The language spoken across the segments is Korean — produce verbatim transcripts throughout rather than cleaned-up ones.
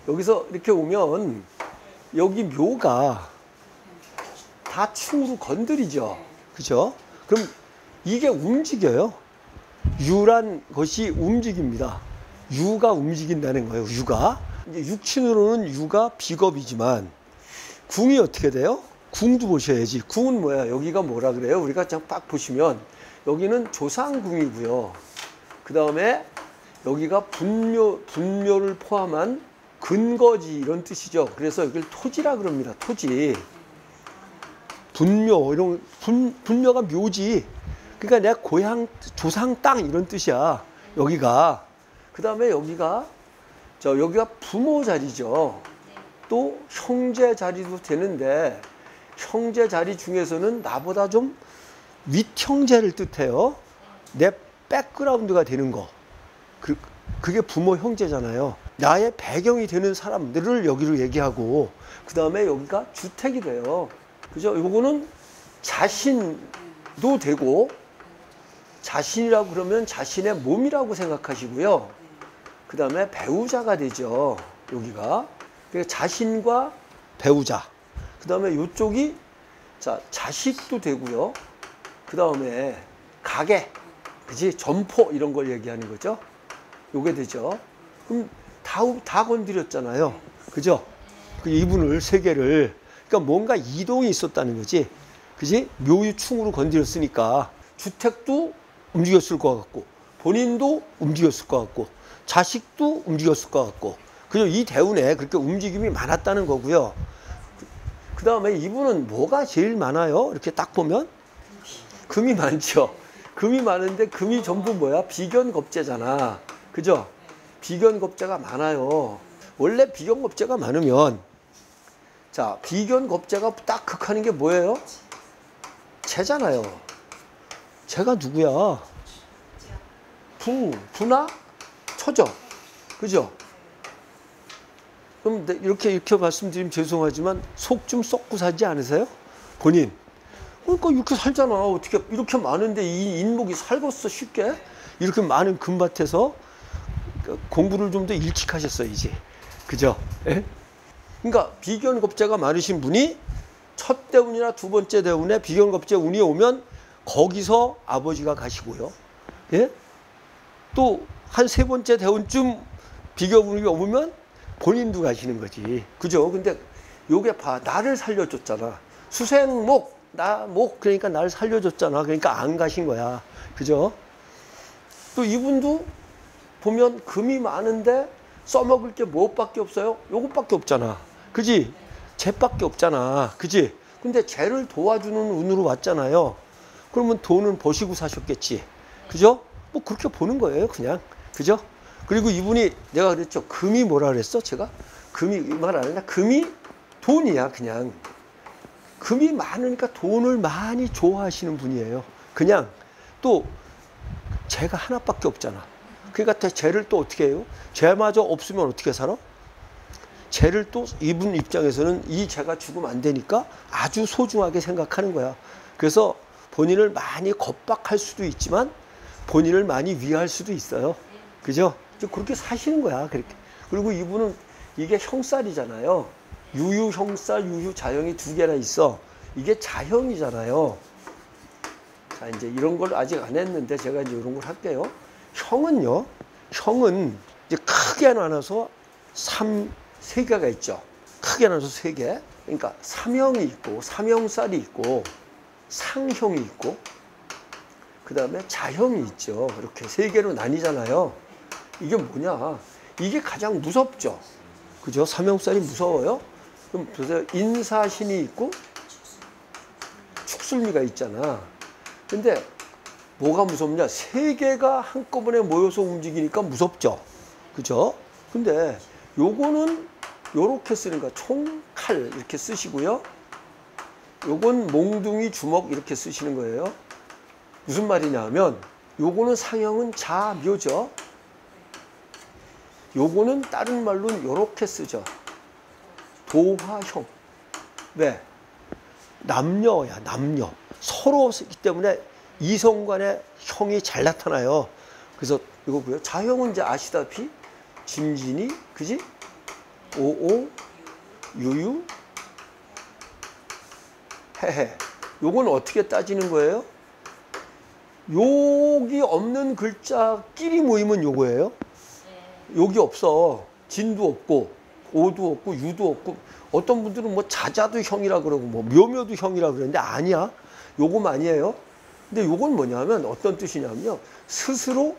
여기서 이렇게 오면 여기 묘가 다 충으로 건드리죠. 그죠? 그럼 이게 움직여요. 유란 것이 움직입니다. 유가 움직인다는 거예요. 유가. 이제 육친으로는 유가 비겁이지만 궁이 어떻게 돼요? 궁도 보셔야지. 궁은 뭐야? 여기가 뭐라 그래요? 우리가 딱 보시면 여기는 조상궁이고요. 그 다음에 여기가 분묘, 분묘를 포함한 근거지 이런 뜻이죠. 그래서 여기를 토지라 그럽니다. 토지. 분묘 이런 분, 분묘가 묘지. 그러니까 내 고향 조상 땅 이런 뜻이야. 여기가. 그 다음에 여기가 저 여기가 부모 자리죠. 또 형제 자리도 되는데 형제 자리 중에서는 나보다 좀 윗형제를 뜻해요. 내 백그라운드가 되는 거. 그, 그게 부모 형제잖아요. 나의 배경이 되는 사람들을 여기로 얘기하고 그 다음에 여기가 주택이 돼요. 그죠? 요거는 자신도 되고 자신이라고 그러면 자신의 몸이라고 생각하시고요. 그 다음에 배우자가 되죠. 여기가. 그러니까 자신과 배우자. 그 다음에 이쪽이 자, 자식도 되고요. 그 다음에 가게, 그지? 점포 이런 걸 얘기하는 거죠. 요게 되죠. 그럼 다, 다 건드렸잖아요. 그죠? 그 이분을, 세 개를. 그러니까 뭔가 이동이 있었다는 거지. 그지? 묘유충으로 건드렸으니까 주택도 움직였을 것 같고, 본인도 움직였을 것 같고, 자식도 움직였을 것 같고, 그죠? 이 대운에 그렇게 움직임이 많았다는 거고요. 그 다음에 이분은 뭐가 제일 많아요? 이렇게 딱 보면 금이 많죠. 금이 많은데 금이 전부 뭐야? 비견겁재잖아. 그죠? 비견겁재가 많아요. 원래 비견겁재가 많으면 자, 비견겁재가 딱 극하는 게 뭐예요? 재잖아요. 재가 누구야? 부, 부나 처죠. 그죠? 그럼 이렇게 이렇게 말씀드리면 죄송하지만 속 좀 썩고 살지 않으세요? 본인. 그러니까 이렇게 살잖아. 어떻게 이렇게 많은데 이 인목이 살겠어 쉽게? 이렇게 많은 금밭에서 공부를 좀 더 일찍 하셨어야지. 그죠? 예? 그러니까 비견겁재가 많으신 분이 첫 대운이나 두 번째 대운에 비견겁재 운이 오면 거기서 아버지가 가시고요. 예? 또 한 세 번째 대운쯤 비견운이 오면 본인도 가시는 거지. 그죠? 근데 요게 봐. 나를 살려줬잖아. 수생목, 나, 목, 그러니까 나를 살려줬잖아. 그러니까 안 가신 거야. 그죠? 또 이분도 보면 금이 많은데 써먹을 게 무엇밖에 없어요? 요것밖에 없잖아. 그지? 재밖에 없잖아. 그지? 근데 재를 도와주는 운으로 왔잖아요. 그러면 돈은 버시고 사셨겠지. 그죠? 뭐 그렇게 보는 거예요. 그냥. 그죠? 그리고 이분이 내가 그랬죠. 금이 뭐라 그랬어? 제가? 금이 말 안 했나? 금이 돈이야. 그냥. 금이 많으니까 돈을 많이 좋아하시는 분이에요. 그냥 또 재가 하나밖에 없잖아. 그러니까 재를 또 어떻게 해요? 재마저 없으면 어떻게 살아? 재를 또 이분 입장에서는 이 재가 죽으면 안 되니까 아주 소중하게 생각하는 거야. 그래서 본인을 많이 겁박할 수도 있지만 본인을 많이 위할 수도 있어요. 그죠? 그렇게 사시는 거야. 그렇게. 그리고 이분은 이게 형살이잖아요. 유유 형살, 유유 자형이 두 개나 있어. 이게 자형이잖아요. 자, 이제 이런 걸 아직 안 했는데 제가 이제 이런 걸 할게요. 형은요, 형은 이제 크게 나눠서 삼, 세 개가 있죠. 크게 나눠서 세 개. 그러니까 삼형이 있고, 삼형살이 있고, 상형이 있고, 그 다음에 자형이 있죠. 이렇게 세 개로 나뉘잖아요. 이게 뭐냐? 이게 가장 무섭죠. 그죠? 삼형살이 무서워요? 그럼 보세요. 인사신이 있고, 축술미가 있잖아. 근데 뭐가 무섭냐? 세 개가 한꺼번에 모여서 움직이니까 무섭죠. 그죠? 근데 요거는 요렇게 쓰는 거야. 총칼 이렇게 쓰시고요. 요건 몽둥이 주먹 이렇게 쓰시는 거예요. 무슨 말이냐 하면 요거는 상형은 자묘죠. 요거는 다른 말로는 요렇게 쓰죠. 도화형. 왜? 남녀야, 남녀. 서로이기 때문에 이성 간의 형이 잘 나타나요. 그래서 이거 뭐예요? 자형은 이제 아시다시피 짐진이, 그지? 오오, 유유, 헤헤. 요건 어떻게 따지는 거예요? 여기 없는 글자끼리 모이면 요거예요. 여기 없어. 진도 없고 오도 없고 유도 없고 어떤 분들은 뭐 자자도 형이라 그러고 뭐 묘묘도 형이라 그러는데 아니야. 요거만이에요. 근데 요건 뭐냐면 어떤 뜻이냐면요. 스스로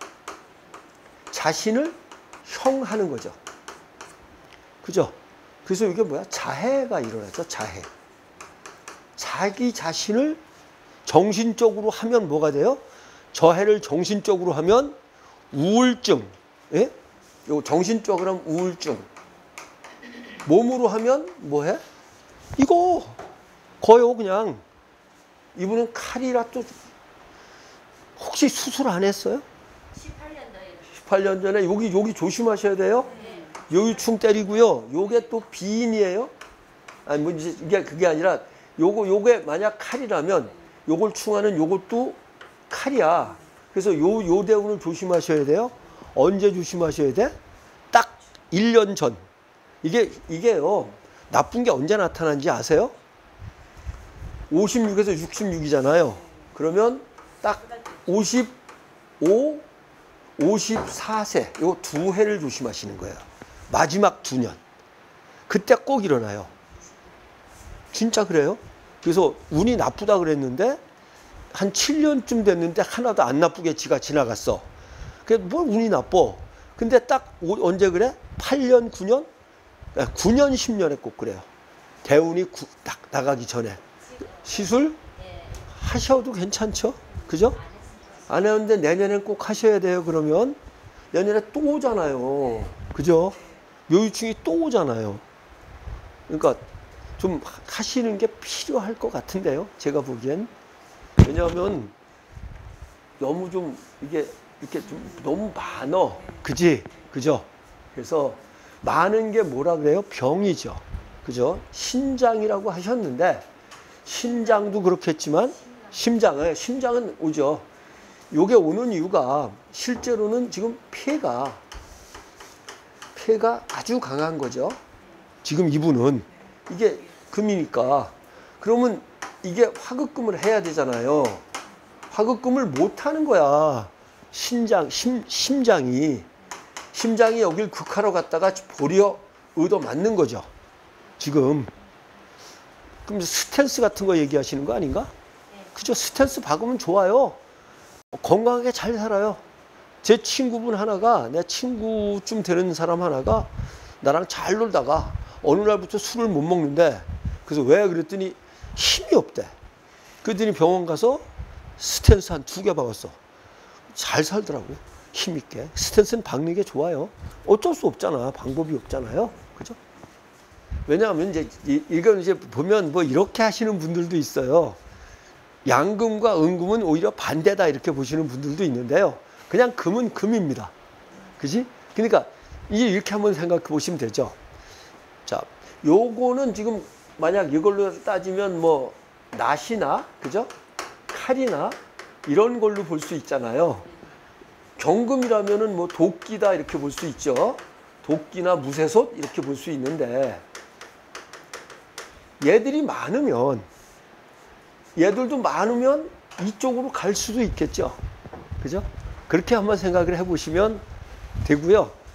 자신을 형하는 거죠. 그죠? 그래서 이게 뭐야? 자해가 일어나죠. 자해. 자기 자신을 정신적으로 하면 뭐가 돼요? 저해를 정신적으로 하면 우울증. 예? 요 정신적으로 하면 우울증. 몸으로 하면 뭐해? 이거 거요 그냥. 이분은 칼이라 또 혹시 수술 안 했어요? 십팔 년 전에. 십팔 년 전에 여기 여기 조심하셔야 돼요. 네. 여기 충 때리고요. 요게 또 비인이에요. 아니 뭐 이제 이게 그게 아니라 요거 요게 만약 칼이라면 요걸 충하는 요것도 칼이야. 그래서 요 요 대운을 조심하셔야 돼요. 언제 조심하셔야 돼? 딱 일 년 전. 이게 이게요. 나쁜 게 언제 나타난지 아세요? 오십육에서 육십육이잖아요. 그러면 딱 오십오, 오십사 세 요 두 해를 조심하시는 거예요. 마지막 두 년. 그때 꼭 일어나요. 진짜 그래요. 그래서 운이 나쁘다 그랬는데 한 칠 년쯤 됐는데 하나도 안 나쁘게 지가 지나갔어. 그게 뭘 운이 나빠. 근데 딱 오, 언제 그래? 팔 년, 구 년? 구 년, 십 년에 꼭 그래요. 대운이 구, 딱 나가기 전에. 시술 하셔도 괜찮죠? 그죠? 안 했는데 내년엔 꼭 하셔야 돼요. 그러면 내년에 또 오잖아요. 그죠? 묘유충이 또 오잖아요. 그러니까 좀 하시는 게 필요할 것 같은데요. 제가 보기엔. 왜냐하면 너무 좀 이게 이렇게 좀 너무 많어. 그지? 그죠? 그래서 많은 게 뭐라 그래요? 병이죠. 그죠? 신장이라고 하셨는데 신장도 그렇겠지만 심장은 심장은 오죠. 요게 오는 이유가 실제로는 지금 폐가 폐가 아주 강한 거죠. 지금 이분은 이게 금이니까 그러면 이게 화급금을 해야 되잖아요. 화급금을 못 하는 거야. 신장 심, 심장이 심장이 여길 극하러 갔다가 보려 얻어 맞는 거죠. 지금. 그럼 스탠스 같은 거 얘기하시는 거 아닌가? 네. 그죠? 스탠스 박으면 좋아요. 건강하게 잘 살아요. 제 친구분 하나가, 내 친구쯤 되는 사람 하나가 나랑 잘 놀다가 어느 날부터 술을 못 먹는데, 그래서 왜 그랬더니 힘이 없대. 그랬더니 병원 가서 스탠스 한 두 개 박았어. 잘 살더라고. 힘있게. 스탠스는 박는 게 좋아요. 어쩔 수 없잖아. 방법이 없잖아요. 그죠? 왜냐하면 이제 이건 이제 보면 뭐 이렇게 하시는 분들도 있어요. 양금과 은금은 오히려 반대다 이렇게 보시는 분들도 있는데요. 그냥 금은 금입니다. 그지? 그러니까 이렇게 한번 생각해 보시면 되죠. 자, 요거는 지금 만약 이걸로 따지면 뭐 낫이나 그죠? 칼이나 이런 걸로 볼 수 있잖아요. 경금이라면은 뭐 도끼다 이렇게 볼 수 있죠. 도끼나 무쇠솥 이렇게 볼 수 있는데 얘들이 많으면 얘들도 많으면 이쪽으로 갈 수도 있겠죠. 그죠? 그렇게 한번 생각을 해보시면 되고요.